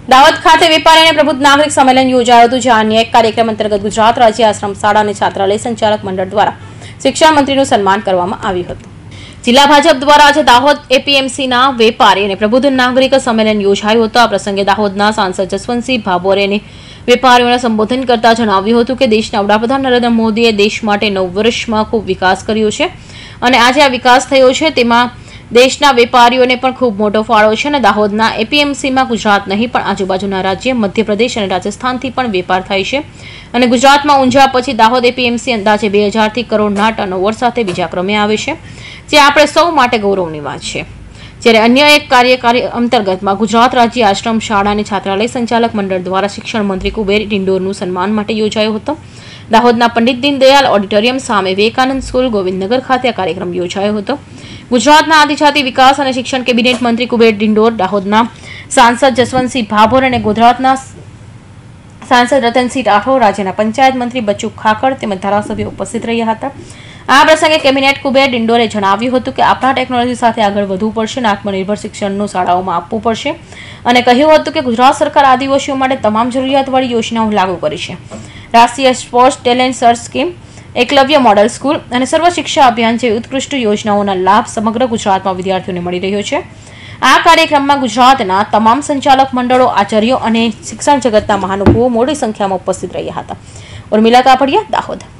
દાહોદ ખાતે વેપારી અને પ્રબુદ્ધ નાગરિક સંમેલન યોજાયું હતું, જ્યાં અન્ય એક કાર્યક્રમ અંતર્ગત ગુજરાત રાજ્ય આશ્રમ શાળા અને છાત્રાલય સંચાલક મંડળ દ્વારા શિક્ષણ મંત્રીનું સન્માન કરવામાં આવ્યું હતું। જિલ્લા ભાજપ દ્વારા આજે દાહોદ એપીએમસીના વેપારી અને પ્રબુદ્ધ નાગરિક સંમેલન યોજાયું હતું। આ પ્રસંગે દાહોદના સાંસદ જસવંતસિંહ ભાભોરેને વેપારીઓને સંબોધન કરતા જણાવ્યું હતું કે દેશના વડાપ્રધાન નરેન્દ્ર મોદીએ દેશ માટે 9 વર્ષમાં ખૂબ વિકાસ કર્યો છે અને આજે આ વિકાસ થયો છે તેમાં દેશના વેપારીઓને પણ ખૂબ મોટો ફાળો છે અને દાહોદના એપીએમસીમાં ગુજરાત નહીં પણ આજુબાજુના રાજ્ય મધ્યપ્રદેશ અને રાજસ્થાનથી પણ વેપાર થાય છે અને ગુજરાતમાં ઊંઝા પછી દાહોદ એપીએમસી અંદાજે 2000 કરોડના ટર્નઓવર સાથે બીજા ક્રમે આવે છે, જે આપણે સૌ માટે ગૌરવની વાત છે। જ્યારે અન્ય એક કાર્યકારી અંતર્ગતમાં ગુજરાત રાજ્ય આશ્રમ શાળા અને છાત્રાલય સંચાલક મંડળ દ્વારા શિક્ષણ મંત્રી કુબેર ડિંડોરનું સન્માન માટે યોજાયો હતો। દાહોદના પંડિત દીનદયાલ ઓડિટોરિયમ સામે વિવેકાનંદ સ્કૂલ ગોવિંદનગર ખાતે આ કાર્યક્રમ યોજાયો હતો। ગુજરાતના આદિજાતિ વિકાસ અને શિક્ષણ કેબિનેટ મંત્રી કુબેર ડિંડોર, દાહોદના સાંસદ જસવંતસિંહ ભાભોર અને ગુજરાતના સાંસદ રતનસિંહ રાઠોડ, રાજ્યના પંચાયત મંત્રી બચ્ચુ ખાખડ તેમજ ધારાસભ્યો ઉપસ્થિત રહ્યા હતા। આ પ્રસંગે કેબિનેટ કુબેર ડિંડોરે જણાવ્યું હતું કે આપણા ટેકનોલોજી સાથે આગળ વધવું પડશે અને આત્મનિર્ભર શિક્ષણનું શાળાઓમાં આપવું પડશે અને કહ્યું હતું કે ગુજરાત સરકાર આદિવાસીઓ માટે તમામ જરૂરિયાતવાળી યોજનાઓ લાગુ કરી છે। રાષ્ટ્રીય sports talent search scheme, Eklavya model school અને સર્વ શિક્ષા અભિયાન જેવી ઉત્કૃષ્ટ યોજનાઓના લાભ સમગ્ર ગુજરાતમાં વિદ્યાર્થીઓને મળી રહ્યો છે। આ કાર્યક્રમમાં ગુજરાતના તમામ સંચાલક મંડળો, આચાર્યો અને શિક્ષણ જગતના મહાનુભાવો મોટી સંખ્યામાં ઉપસ્થિત રહ્યા હતા। ઉર્મિલા કાપડિયા, દાહોદ।